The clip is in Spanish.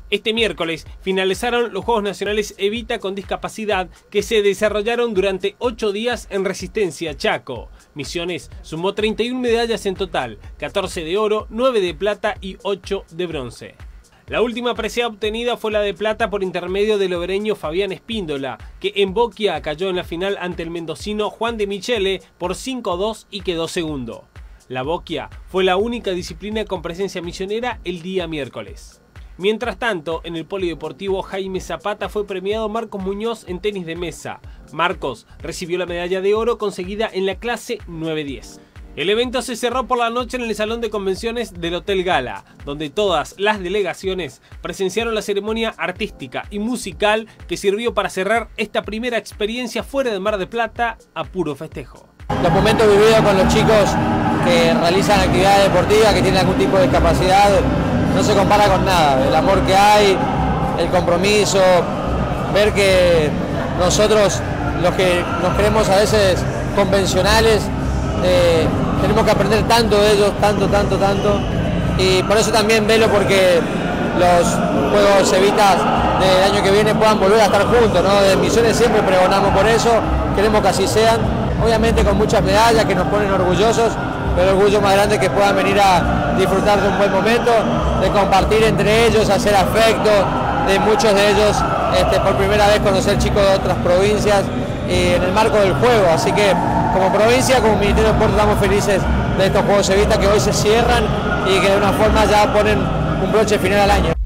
Este miércoles finalizaron los Juegos Nacionales Evita con Discapacidad que se desarrollaron durante 8 días en Resistencia, Chaco. Misiones sumó 31 medallas en total, 14 de oro, 9 de plata y 8 de bronce. La última presea obtenida fue la de plata por intermedio del obereño Fabián Espíndola, que en Boquia cayó en la final ante el mendocino Juan de Michele por 5-2 y quedó segundo. La Boquia fue la única disciplina con presencia misionera el día miércoles. Mientras tanto, en el polideportivo Jaime Zapata fue premiado Marcos Muñoz en tenis de mesa. Marcos recibió la medalla de oro conseguida en la clase 9-10. El evento se cerró por la noche en el Salón de Convenciones del Hotel Gala, donde todas las delegaciones presenciaron la ceremonia artística y musical que sirvió para cerrar esta primera experiencia fuera de Mar del Plata a puro festejo. Los momentos vividos con los chicos que realizan actividades deportivas, que tienen algún tipo de discapacidad, no se compara con nada. El amor que hay, el compromiso, ver que nosotros, los que nos creemos a veces convencionales, tenemos que aprender tanto de ellos, tanto, y por eso también velo porque los Juegos Evitas del año que viene puedan volver a estar juntos, ¿no? De Misiones siempre pregonamos por eso, queremos que así sean, obviamente con muchas medallas que nos ponen orgullosos, pero el orgullo más grande es que puedan venir a disfrutar de un buen momento, de compartir entre ellos, hacer afecto, de muchos de ellos por primera vez conocer chicos de otras provincias en el marco del juego, así que como provincia, como Ministerio de Deportes estamos felices de estos Juegos Evita que hoy se cierran y que de una forma ya ponen un broche final al año.